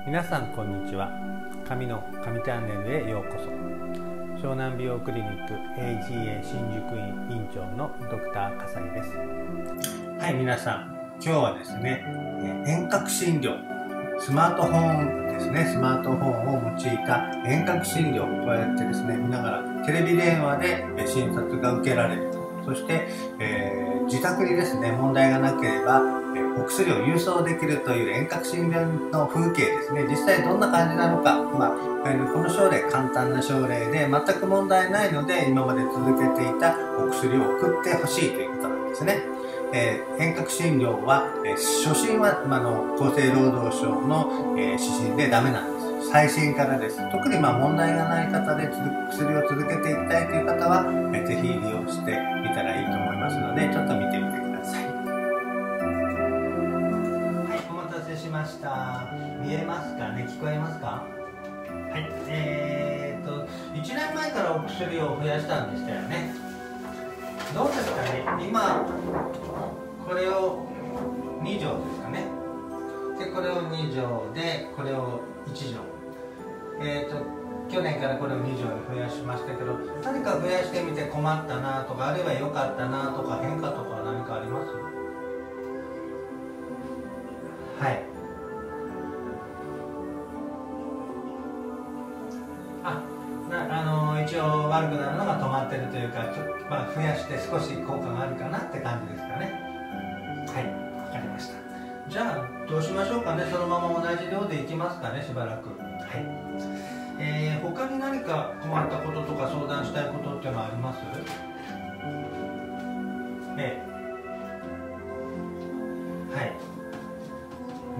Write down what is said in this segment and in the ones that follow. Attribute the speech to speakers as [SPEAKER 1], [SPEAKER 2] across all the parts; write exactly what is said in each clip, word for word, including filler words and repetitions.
[SPEAKER 1] 皆さんこんにちは。神の神チャンネルへようこそ。湘南美容クリニック エージーエー 新宿院院長のドクター笠井です。はい、皆さん、今日はですね、遠隔診療、スマートフォンですね、スマートフォンを用いた遠隔診療、こうやってですね、見ながらテレビ電話で診察が受けられる。そして、えー、自宅にですね、問題がなければ、お薬を郵送できるという遠隔診療の風景ですね、実際どんな感じなのか、まあ、この症例、簡単な症例で全く問題ないので、今まで続けていたお薬を送ってほしいということなんですね。えー、遠隔診療は、えー、初診は、まあの厚生労働省の、えー、指針でダメなんです。最新からです。特にまあ問題がない方で薬を続けていきたいという方は、えー、ぜひ利用してみたらいいと思いますので、ちょっと見てみてください。はい、お待たせしました。見えますかね、聞こえますか？はい、えーと、いちねんまえからお薬を増やしたんでしたよね。どうですかね、今、これをに錠ですかね。で、これをに錠で、これをいち錠。えーと、去年からこれをに錠に増やしましたけど、何か増やしてみて困ったなとか、あるいは良かったなとか、変化とか何かあります？はい。あ、なあの一応悪くなるのが止まってるというか、ちょ、まあ、増やして少し効果があるかなって感じですかね。はい、わかりました。じゃあどうしましょうかね。そのまま同じ量でいきますかね、しばらく。はい。えー、他に何か困ったこととか相談したいことっていうのはあります？ええ。はい。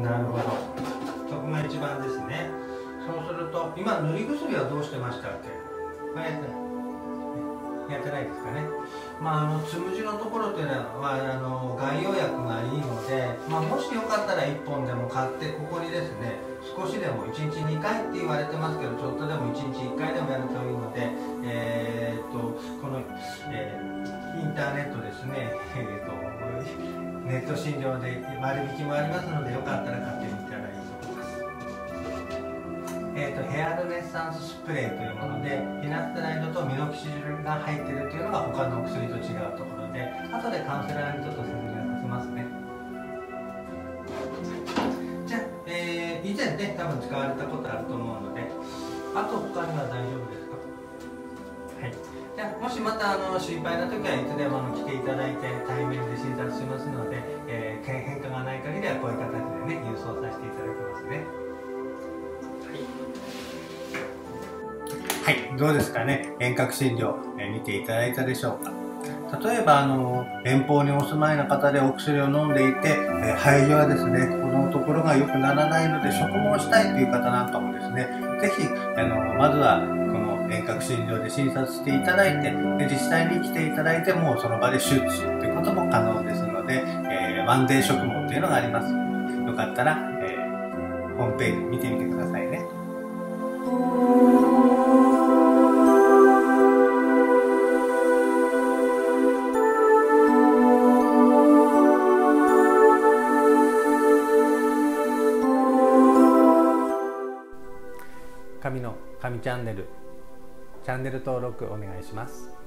[SPEAKER 1] なるほど。そこが一番ですね。そうすると、今塗り薬はどうしてましたっけ？やってやってないですかね。まあ、あのつむじのところっていうのはあの外用薬がいいので、まあ、もしよかったらいっぽんでも買ってここにですね、少しでもいちにちにかいって言われてますけど、ちょっとでもいちにちいっかいでもやるといいので、えー、っとこの、えー、インターネットですね、えー、っとネット診療で割引もありますので、よかったら買ってみたらいいと思います。えー、とヘアルネッサンススプレーというもので、フィナステライドとミノキシジルが入っているというのが他のお薬と違うところで、後でカウンセラーにちょっと説明させますね。じゃあ、えー、以前ね、多分使われたことあると思うので、あと他には大丈夫ですか？はい。じゃあ、もしまたあの心配な時はいつでもあの来ていただいて対面で診察しますので、えー、変化がない限りはこういう形でね、郵送させていただきますね。はい、どうですかね、遠隔診療、えー、見ていただいたでしょうか。例えばあの遠方にお住まいの方でお薬を飲んでいて、えー、肺はですね、このところが良くならないので植毛したいという方なんかもですね、ぜひあのまずはこの遠隔診療で診察していただいて、で実際に来ていただいてもその場で手術するということも可能ですので、えー、ワンデー植毛というのがあります。よかったら、えー、ホームページ見てみてくださいね。神の神チャンネル、チャンネル登録お願いします。